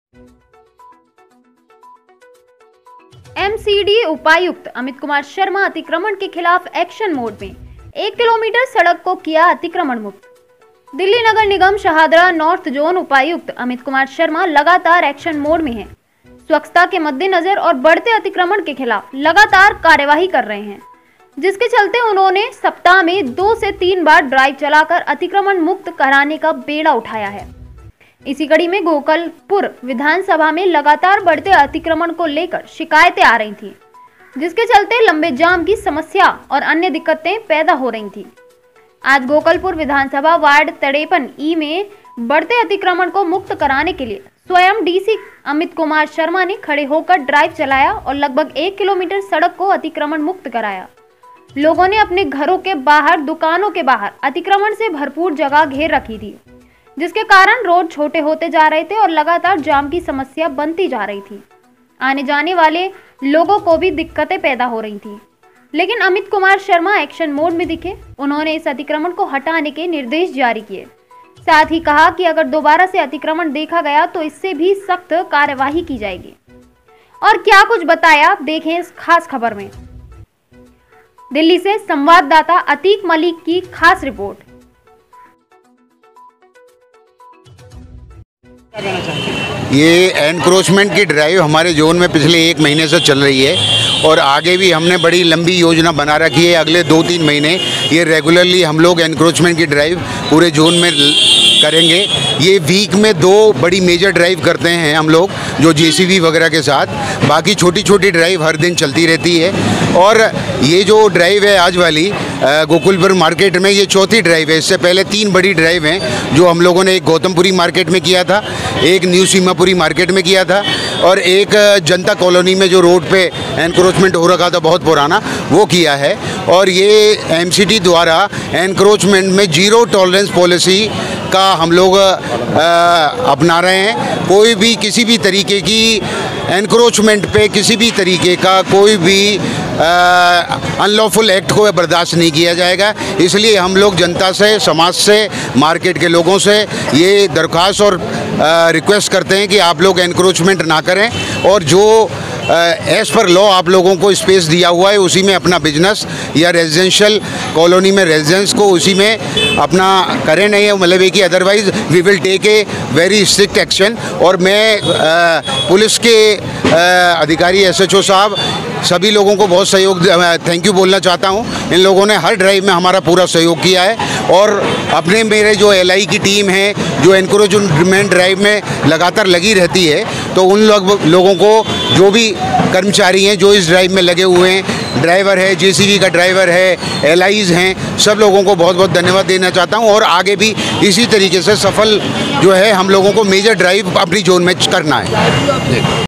MCD उपायुक्त अमित कुमार शर्मा अतिक्रमण के खिलाफ एक्शन मोड में 1 किलोमीटर सड़क को किया अतिक्रमण मुक्त। दिल्ली नगर निगम शहादरा नॉर्थ जोन उपायुक्त अमित कुमार शर्मा लगातार एक्शन मोड में हैं। स्वच्छता के मद्देनजर और बढ़ते अतिक्रमण के खिलाफ लगातार कार्यवाही कर रहे हैं, जिसके चलते उन्होंने सप्ताह में 2 से 3 बार ड्राइव चलाकर अतिक्रमण मुक्त कराने का बेड़ा उठाया है। इसी कड़ी में गोकलपुर विधानसभा में लगातार बढ़ते अतिक्रमण को लेकर शिकायतें आ रही थीं, जिसके चलते लंबे जाम की समस्या और अन्य दिक्कतें पैदा हो रही थीं। आज गोकलपुर विधानसभा वार्ड 53E में बढ़ते अतिक्रमण को मुक्त कराने के लिए स्वयं डीसी अमित कुमार शर्मा ने खड़े होकर ड्राइव चलाया और लगभग 1 किलोमीटर सड़क को अतिक्रमण मुक्त कराया। लोगों ने अपने घरों के बाहर, दुकानों के बाहर अतिक्रमण से भरपूर जगह घेर रखी थी, जिसके कारण रोड छोटे होते जा रहे थे और लगातार जाम की समस्या बनती जा रही थी। आने जाने वाले लोगों को भी दिक्कतें पैदा हो रही थी, लेकिन अमित कुमार शर्मा एक्शन मोड में दिखे। उन्होंने इस अतिक्रमण को हटाने के निर्देश जारी किए। साथ ही कहा कि अगर दोबारा से अतिक्रमण देखा गया तो इससे भी सख्त कार्यवाही की जाएगी। और क्या कुछ बताया, देखें इस खास खबर में। दिल्ली से संवाददाता अतीक मलिक की खास रिपोर्ट। ये एनक्रोचमेंट की ड्राइव हमारे जोन में पिछले 1 महीने से चल रही है और आगे भी हमने बड़ी लंबी योजना बना रखी है। अगले 2-3 महीने ये रेगुलरली हम लोग एनक्रोचमेंट की ड्राइव पूरे जोन में करेंगे। ये वीक में 2 बड़ी मेजर ड्राइव करते हैं हम लोग, जो जेसीबी वगैरह के साथ। बाकी छोटी छोटी ड्राइव हर दिन चलती रहती है। और ये जो ड्राइव है आज वाली गोकुलपुर मार्केट में, ये 4थी ड्राइव है। इससे पहले 3 बड़ी ड्राइव हैं, जो हम लोगों ने एक गौतमपुरी मार्केट में किया था, एक न्यू सीमापुरी मार्केट में किया था और एक जनता कॉलोनी में जो रोड पे एनक्रोचमेंट हो रखा था बहुत पुराना, वो किया है। और ये एमसीडी द्वारा एनक्रोचमेंट में 0 टॉलरेंस पॉलिसी का हम लोग अपना रहे हैं। कोई भी किसी भी तरीके की एनक्रोचमेंट पे किसी भी तरीके का कोई भी अनलॉफुल एक्ट को बर्दाश्त नहीं किया जाएगा। इसलिए हम लोग जनता से, समाज से, मार्केट के लोगों से ये दरख्वास्त और रिक्वेस्ट करते हैं कि आप लोग एनक्रोचमेंट ना करें और जो एज़ पर लॉ आप लोगों को स्पेस दिया हुआ है उसी में अपना बिजनेस या रेजिडेंशियल कॉलोनी में रेजिडेंस को उसी में अपना करें। नहीं मतलब है कि otherwise we will take a very strict action. और मैं पुलिस के अधिकारी SHO साहब सभी लोगों को बहुत सहयोग, थैंक यू बोलना चाहता हूं। इन लोगों ने हर ड्राइव में हमारा पूरा सहयोग किया है और अपने मेरे जो LI की टीम है जो एनक्रोचमेंट ड्राइव में लगातार लगी रहती है, तो उन लोगों को, जो भी कर्मचारी हैं जो इस ड्राइव में लगे हुए हैं, ड्राइवर है, JCB का ड्राइवर है, LIs हैं, सब लोगों को बहुत बहुत धन्यवाद देना चाहता हूं। और आगे भी इसी तरीके से सफल जो है हम लोगों को मेजर ड्राइव अपनी जोन में करना है।